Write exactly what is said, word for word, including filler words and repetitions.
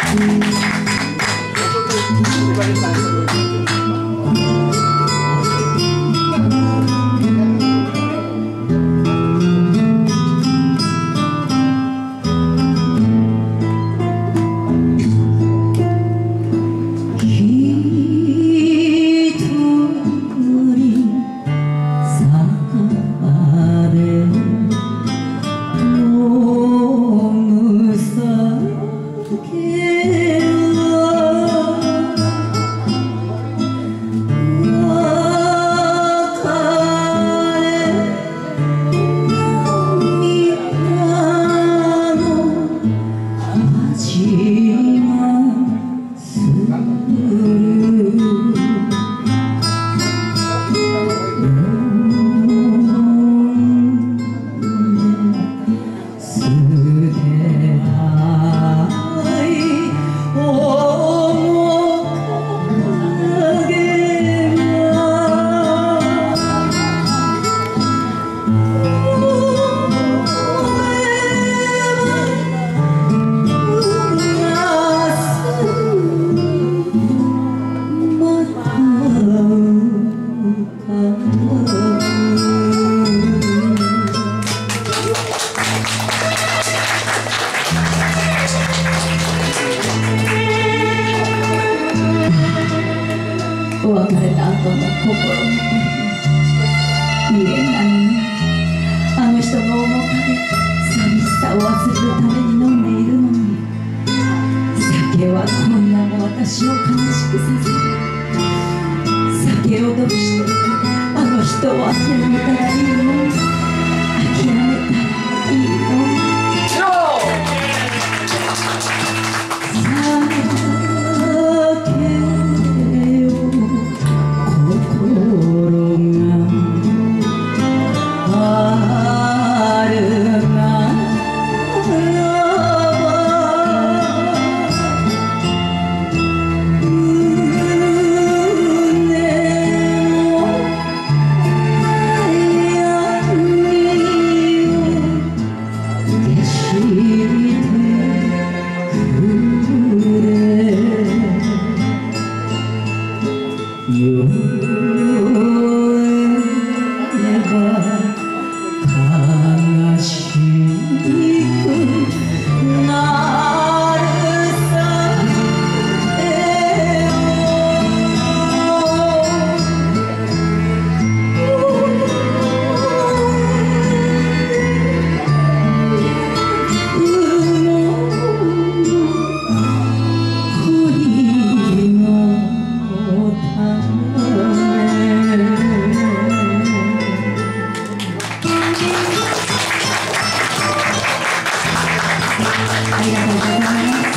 別れた後の心の未練なのに、あの人の面影、寂しさを忘れるために飲んでいるのに、酒は今夜も私を悲しくさせる。酒を毒してあの人を諦めたらいいの、諦めたらいいの。ありがとうございます。